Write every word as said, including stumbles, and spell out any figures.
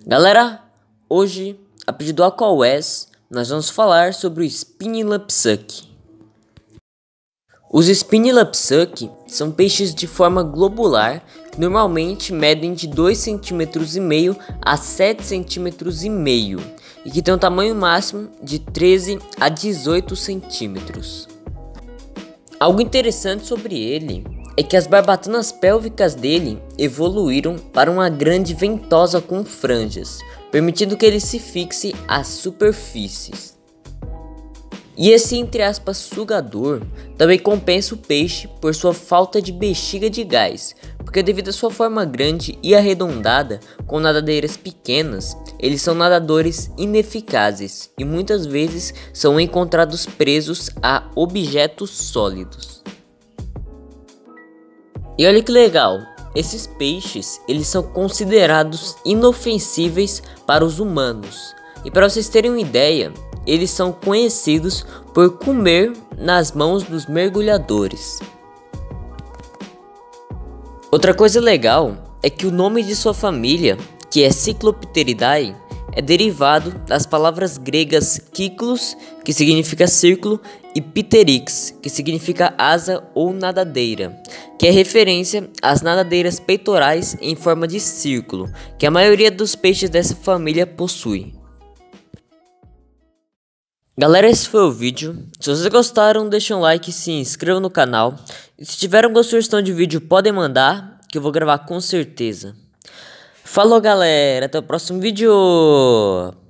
Galera, hoje, a pedido do Aquawes, nós vamos falar sobre o Spiny Lapsuck. Os Spiny Lapsuck são peixes de forma globular que normalmente medem de dois centímetros e meio a sete centímetros e meio e que tem um tamanho máximo de treze a dezoito centímetros. Algo interessante sobre ele é que as barbatanas pélvicas dele evoluíram para uma grande ventosa com franjas, permitindo que ele se fixe às superfícies. E esse entre aspas sugador também compensa o peixe por sua falta de bexiga de gás, porque devido à sua forma grande e arredondada com nadadeiras pequenas, eles são nadadores ineficazes e muitas vezes são encontrados presos a objetos sólidos. E olha que legal, esses peixes eles são considerados inofensíveis para os humanos. E para vocês terem uma ideia, eles são conhecidos por comer nas mãos dos mergulhadores. Outra coisa legal é que o nome de sua família, que é Cyclopteridae, é derivado das palavras gregas kyklos, que significa círculo, e pterix, que significa asa ou nadadeira, que é referência às nadadeiras peitorais em forma de círculo, que a maioria dos peixes dessa família possui. Galera, esse foi o vídeo. Se vocês gostaram, deixem um like e se inscrevam no canal. E se tiver alguma sugestão de vídeo, podem mandar, que eu vou gravar com certeza. Falou, galera, até o próximo vídeo.